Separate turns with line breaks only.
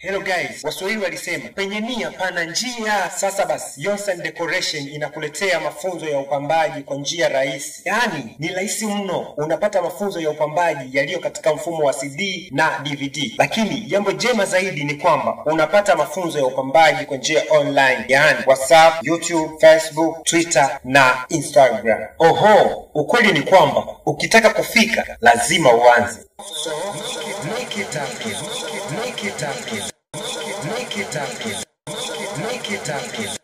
Hello guys, Waswahili walisema penye nia pana njia. Sasa basi, Yonsan Decoration inakuletea mafunzo ya upambaji kwa njia rahisi. Yaani ni rahisi mno. Unapata mafunzo ya upambaji yaliyo katika mfumo wa CD na DVD. Lakini jambo jema zaidi ni kwamba unapata mafunzo ya upambaji kwa njia online, yaani WhatsApp, YouTube, Facebook, Twitter na Instagram. Oho, ukweli ni kwamba ukitaka kufika lazima uanze. So make it happen. Make it happen. Make it happen. Make it happen.